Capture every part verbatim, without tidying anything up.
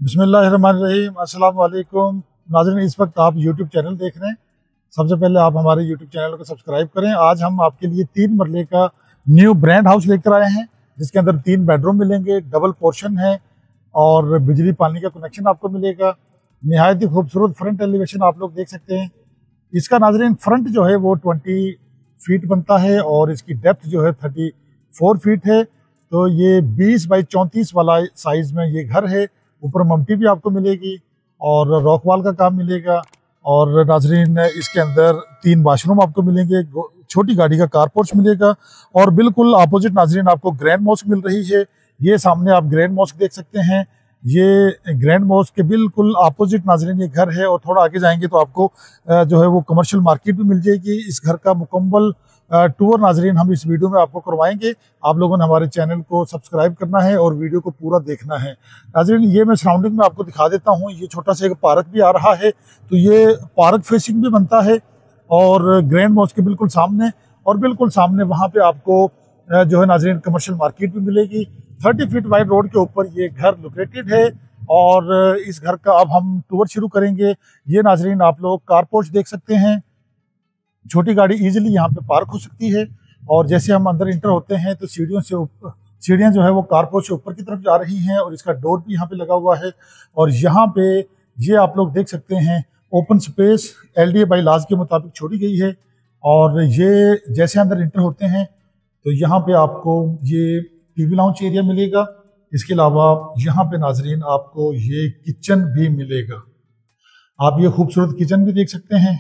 बिस्मिल्लाहिर्रहमानिर्रहीम। अस्सलाम वालेकुम नाज़रीन, इस वक्त आप यूट्यूब चैनल देख रहे हैं। सबसे पहले आप हमारे यूट्यूब चैनल को सब्सक्राइब करें। आज हम आपके लिए तीन मरले का न्यू ब्रांड हाउस लेकर आए हैं, जिसके अंदर तीन बेडरूम मिलेंगे, डबल पोर्शन है और बिजली पानी का कनेक्शन आपको मिलेगा। निहायत ही खूबसूरत फ्रंट एलिवेशन आप लोग देख सकते हैं। इसका नाज़रीन फ्रंट जो है वो ट्वेंटी फीट बनता है और इसकी डेप्थ जो है थर्टी फोर फीट है। तो ये बीस बाई चौंतीस वाला साइज़ में ये घर है। ऊपर ममटी भी आपको मिलेगी और रॉक वॉल का काम मिलेगा। और नाजरीन, इसके अंदर तीन वाशरूम आपको मिलेंगे, छोटी गाड़ी का कार पोर्च मिलेगा और बिल्कुल अपोजिट नाजरीन आपको ग्रैंड मॉस्क मिल रही है। ये सामने आप ग्रैंड मॉस्क देख सकते हैं। ये ग्रैंड मॉस्क के बिल्कुल अपोजिट नाजरीन ये घर है और थोड़ा आगे जाएंगे तो आपको जो है वो कमर्शियल मार्केट भी मिल जाएगी। इस घर का मुकम्मल टूर नाजरीन हम इस वीडियो में आपको करवाएंगे। आप लोगों ने हमारे चैनल को सब्सक्राइब करना है और वीडियो को पूरा देखना है। नाजरीन, ये मैं सराउंडिंग में आपको दिखा देता हूँ। ये छोटा सा एक पार्क भी आ रहा है, तो ये पार्क फेसिंग भी बनता है और ग्रैंड मॉस्क के बिल्कुल सामने और बिल्कुल सामने वहाँ पे आपको जो है नाजरीन कमर्शियल मार्केट भी मिलेगी। थर्टी फीट वाइड रोड के ऊपर ये घर लोकेटेड है और इस घर का अब हम टूर शुरू करेंगे। ये नाजरीन आप लोग कार पोर्च देख सकते हैं। छोटी गाड़ी इजीली यहाँ पे पार्क हो सकती है और जैसे हम अंदर इंटर होते हैं तो सीढ़ियों से ऊपर सीढ़ियाँ जो है वो कार पोर्च से ऊपर की तरफ जा रही हैं और इसका डोर भी यहाँ पे लगा हुआ है। और यहाँ पे ये आप लोग देख सकते हैं open space L D A by laws के मुताबिक छोड़ी गई है। और ये जैसे अंदर इंटर होते हैं तो यहाँ पे आपको ये टीवी लाउंज एरिया मिलेगा। इसके अलावा यहाँ पे नाजरीन आपको ये किचन भी मिलेगा। आप ये खूबसूरत किचन भी देख सकते हैं।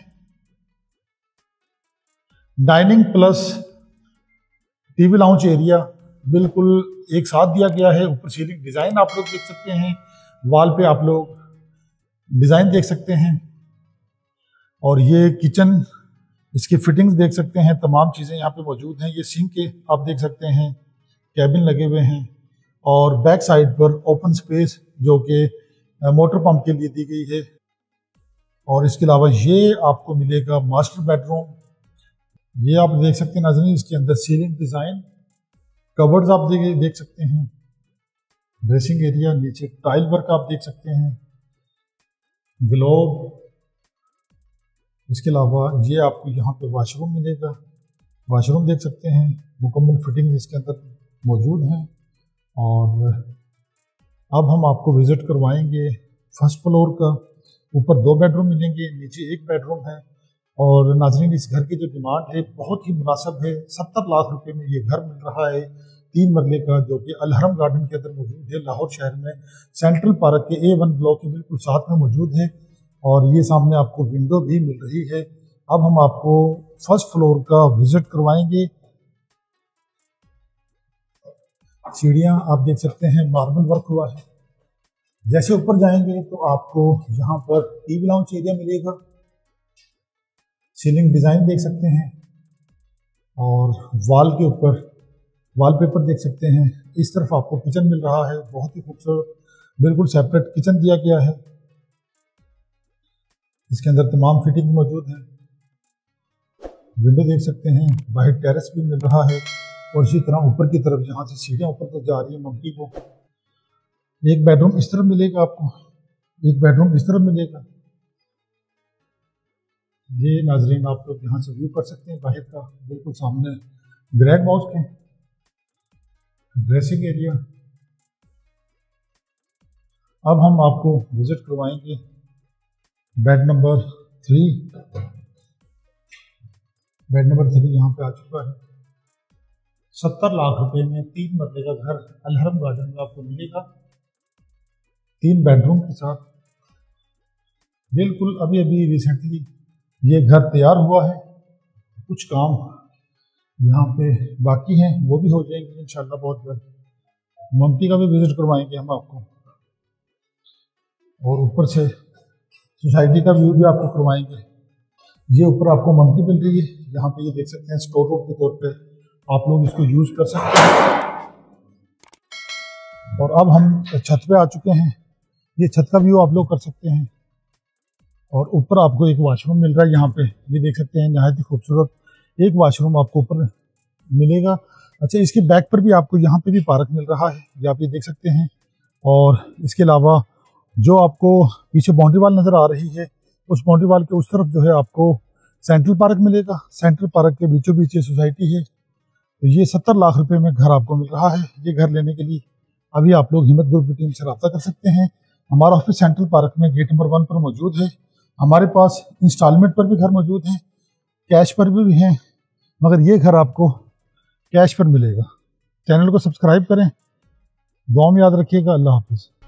Dining plus TV lounge area बिल्कुल एक साथ दिया गया है। ऊपर सीलिंग डिज़ाइन आप लोग देख सकते हैं, वॉल पे आप लोग डिज़ाइन देख सकते हैं और ये किचन इसकी फिटिंग्स देख सकते हैं। तमाम चीज़ें यहाँ पे मौजूद हैं। ये सिंक के आप देख सकते हैं, कैबिन लगे हुए हैं और बैक साइड पर ओपन स्पेस जो कि मोटर पंप के लिए दी गई है। और इसके अलावा ये आपको मिलेगा मास्टर बेडरूम। ये आप देख सकते हैं नाज़रीन, इसके अंदर सीलिंग डिज़ाइन, कबर्ड्स आप देख देख सकते हैं, ड्रेसिंग एरिया, नीचे टाइल वर्क आप देख सकते हैं, ग्लोब। इसके अलावा ये आपको यहाँ पे वॉशरूम मिलेगा। वॉशरूम देख सकते हैं, मुकम्मल फिटिंग इसके अंदर मौजूद हैं। और अब हम आपको विज़िट करवाएंगे फर्स्ट फ्लोर का। ऊपर दो बेडरूम मिलेंगे, नीचे एक बेडरूम है। और नाजरीन, इस घर की जो डिमांड है बहुत ही मुनासिब है। सत्तर लाख रुपए में ये घर मिल रहा है, तीन मरले का, जो कि अलहरम गार्डन के अंदर मौजूद है, लाहौर शहर में सेंट्रल पार्क के ए वन ब्लॉक के बिल्कुल साथ में मौजूद है। और ये सामने आपको विंडो भी मिल रही है। अब हम आपको फर्स्ट फ्लोर का विजिट करवाएंगे। सीढ़ियाँ आप देख सकते हैं, मार्बल वर्क हुआ है। जैसे ऊपर जाएंगे तो आपको यहाँ पर टीवी लाउंज एरिया मिलेगा, सीलिंग डिज़ाइन देख सकते हैं और वॉल के ऊपर वॉलपेपर देख सकते हैं। इस तरफ आपको किचन मिल रहा है, बहुत ही खूबसूरत बिल्कुल सेपरेट किचन दिया गया है। इसके अंदर तमाम फिटिंग मौजूद हैं। विंडो देख सकते हैं, बाहर टेरेस भी मिल रहा है और इसी तरह ऊपर की तरफ जहाँ से सीढ़ियाँ ऊपर तक जा रही है मम्मी को, एक बेडरूम इस तरफ मिलेगा आपको, एक बेडरूम इस तरफ मिलेगा। ये नाजरीन आप लोग यहाँ से व्यू कर सकते हैं बाहर का, बिल्कुल सामने ग्रैंड मॉस्क है, ड्रेसिंग एरिया। अब हम आपको विजिट करवाएंगे bed number three. Bed number three यहाँ पे आ चुका है। सत्तर लाख रुपए में तीन मरले का घर अलहरम गार्डन में आपको मिलेगा, तीन बेडरूम के साथ। बिल्कुल अभी अभी रिसेंटली ये घर तैयार हुआ है। कुछ काम यहाँ पे बाकी हैं, वो भी हो जाएंगे इंशाल्लाह बहुत जल्द। ममती का भी विजिट करवाएंगे हम आपको और ऊपर से सोसाइटी का व्यू भी आपको करवाएंगे। ये ऊपर आपको ममती मिल रही है, यहाँ पे ये देख सकते हैं स्टोर रूम के तौर पे आप लोग इसको यूज कर सकते हैं। और अब हम छत पे आ चुके हैं। ये छत का व्यू आप लोग कर सकते हैं और ऊपर आपको एक वॉशरूम मिल रहा है। यहाँ पे ये देख सकते हैं, नहायत ही खूबसूरत एक वॉशरूम आपको ऊपर मिलेगा। अच्छा, इसके बैक पर भी आपको यहाँ पे भी पार्क मिल रहा है, ये आप ये देख सकते हैं। और इसके अलावा जो आपको पीछे बाउंड्री वाल नज़र आ रही है, उस बाउंड्री वाल के उस तरफ जो है आपको सेंट्रल पार्क मिलेगा। सेंट्रल पार्क के बीचों बीच ये सोसाइटी है। तो ये सत्तर लाख रुपए में घर आपको मिल रहा है। ये घर लेने के लिए अभी आप लोग हिम्मत ग्रुप की टीम से रब्ता कर सकते हैं। हमारा ऑफिस सेंट्रल पार्क में गेट नंबर वन पर मौजूद है। हमारे पास इंस्टॉलमेंट पर भी घर मौजूद हैं, कैश पर भी, भी हैं, मगर ये घर आपको कैश पर मिलेगा। चैनल को सब्सक्राइब करें, दुआ में याद रखिएगा। अल्लाह हाफिज़।